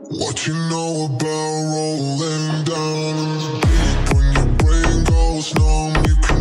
What you know about rolling down in the deep? When your brain goes numb, you can